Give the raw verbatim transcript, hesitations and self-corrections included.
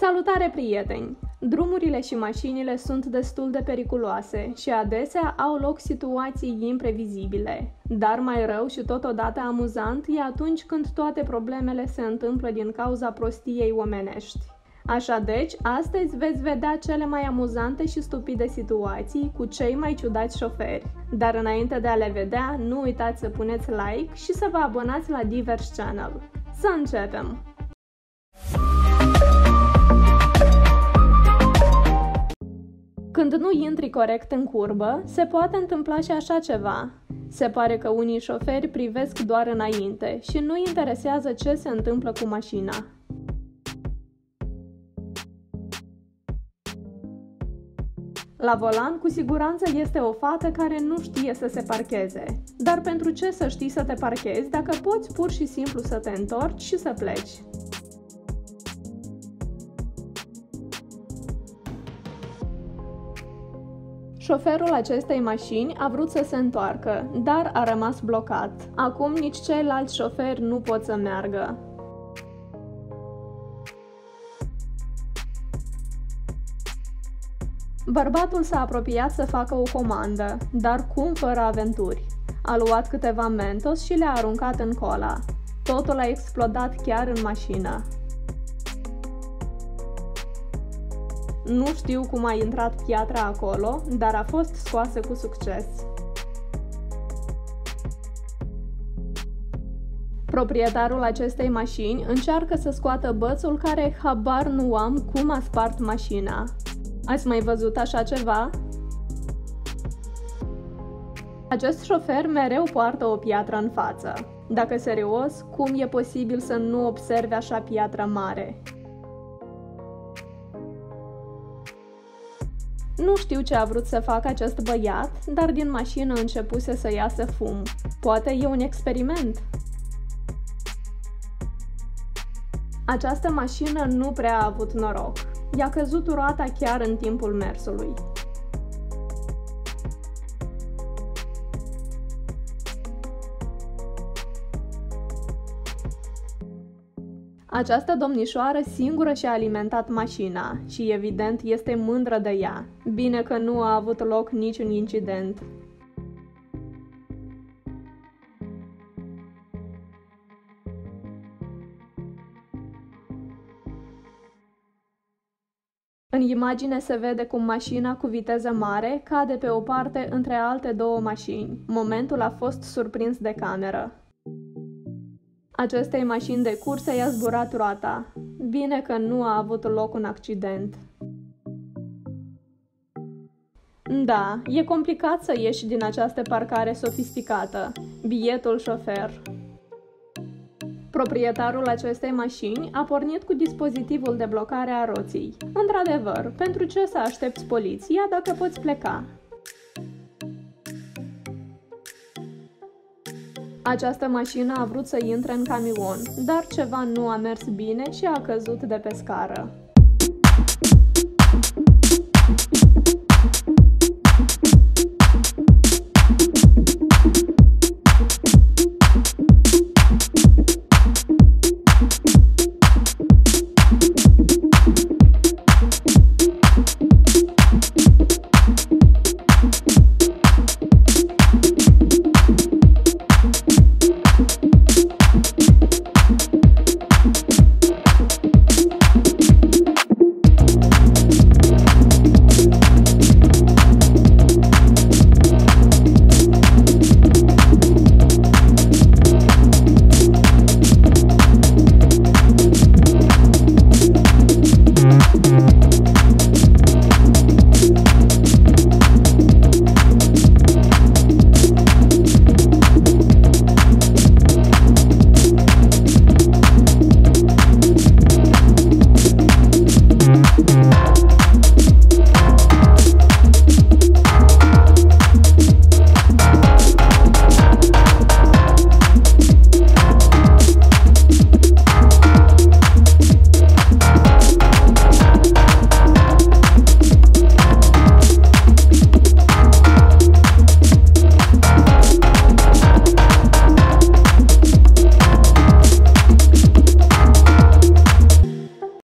Salutare, prieteni! Drumurile și mașinile sunt destul de periculoase și adesea au loc situații imprevizibile. Dar mai rău și totodată amuzant e atunci când toate problemele se întâmplă din cauza prostiei omenești. Așa deci, astăzi veți vedea cele mai amuzante și stupide situații cu cei mai ciudați șoferi. Dar înainte de a le vedea, nu uitați să puneți like și să vă abonați la Divers Channel. Să începem! Când nu intri corect în curbă, se poate întâmpla și așa ceva. Se pare că unii șoferi privesc doar înainte și nu interesează ce se întâmplă cu mașina. La volan, cu siguranță este o fată care nu știe să se parcheze. Dar pentru ce să știi să te parchezi dacă poți pur și simplu să te întorci și să pleci? Șoferul acestei mașini a vrut să se întoarcă, dar a rămas blocat. Acum nici ceilalți șoferi nu pot să meargă. Bărbatul s-a apropiat să facă o comandă, dar cum fără aventuri. A luat câteva Mentos și le-a aruncat în cola. Totul a explodat chiar în mașină. Nu știu cum a intrat piatra acolo, dar a fost scoasă cu succes. Proprietarul acestei mașini încearcă să scoată bățul care habar nu am cum a spart mașina. Ați mai văzut așa ceva? Acest șofer mereu poartă o piatră în față. Dacă serios, cum e posibil să nu observe așa piatră mare? Nu știu ce a vrut să facă acest băiat, dar din mașină începuse să iasă fum. Poate e un experiment? Această mașină nu prea a avut noroc. I-a căzut roata chiar în timpul mersului. Această domnișoară singură și-a alimentat mașina și evident este mândră de ea. Bine că nu a avut loc niciun incident. În imagine se vede cum mașina cu viteză mare cade pe o parte între alte două mașini. Momentul a fost surprins de cameră. Acestei mașini de curse i-a zburat roata. Bine că nu a avut loc un accident. Da, e complicat să ieși din această parcare sofisticată. Bietul șofer. Proprietarul acestei mașini a pornit cu dispozitivul de blocare a roții. Într-adevăr, pentru ce să aștepți poliția dacă poți pleca? Această mașină a vrut să intre în camion, dar ceva nu a mers bine și a căzut de pe scară.